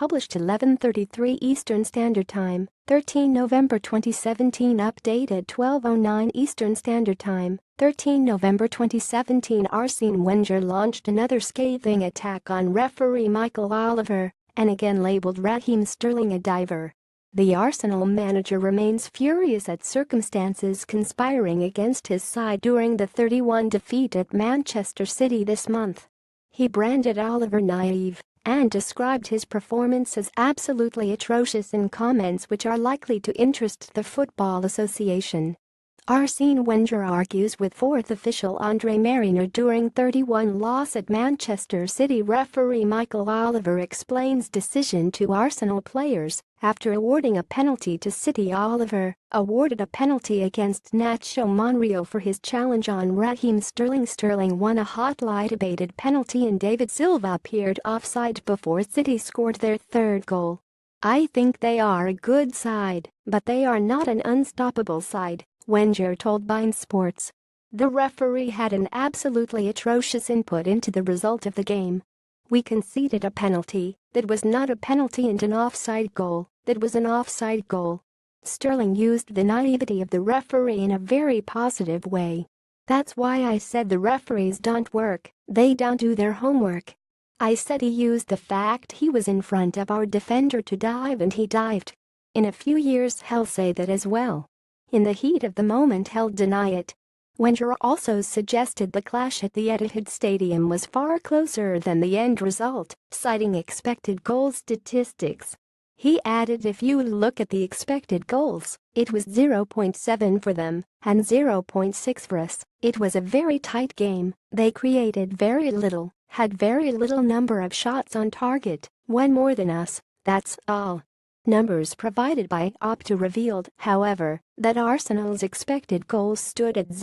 published 11:33 Eastern Standard Time, 13 November 2017. Updated 12:09 Eastern Standard Time, 13 November 2017. Arsene Wenger launched another scathing attack on referee Michael Oliver and again labeled Raheem Sterling a diver. The Arsenal manager remains furious at circumstances conspiring against his side during the 3-1 defeat at Manchester City this month. He branded Oliver naive and described his performance as absolutely atrocious in comments which are likely to interest the Football Association. Arsene Wenger argues with fourth official Andre Marriner during 3-1 loss at Manchester City. Referee Michael Oliver explains decision to Arsenal players after awarding a penalty to City. Oliver awarded a penalty against Nacho Monreal for his challenge on Raheem Sterling. Sterling won a hotly debated penalty and David Silva appeared offside before City scored their third goal. "I think they are a good side, but they are not an unstoppable side," Wenger told beIN Sports. The referee had an absolutely atrocious input into the result of the game. "We conceded a penalty that was not a penalty and an offside goal that was an offside goal." Sterling used the naivety of the referee in a very positive way. "That's why I said the referees don't work, they don't do their homework. I said he used the fact he was in front of our defender to dive and he dived. In a few years he'll say that as well. In the heat of the moment he'll deny it." Wenger also suggested the clash at the Etihad Stadium was far closer than the end result, citing expected goal statistics. He added if you look at the expected goals, it was 0.7 for them and 0.6 for us. It was a very tight game, they created very little, had very little number of shots on target, one more than us, that's all. Numbers provided by Opta revealed, however, that Arsenal's expected goals stood at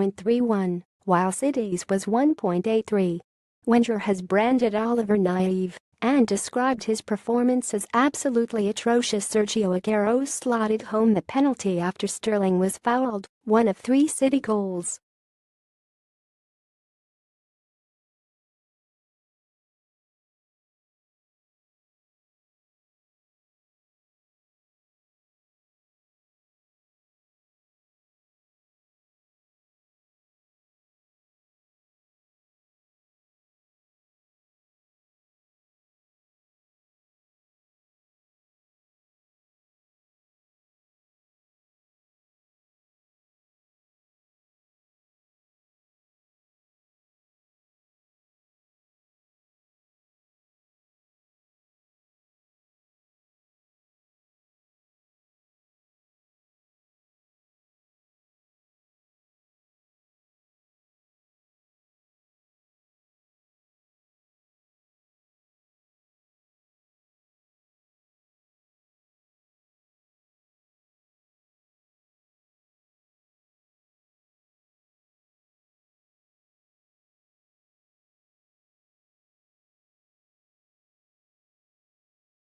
0.31, while City's was 1.83. Wenger has branded Oliver naive and described his performance as absolutely atrocious. Sergio Aguero slotted home the penalty after Sterling was fouled, one of 3 City goals.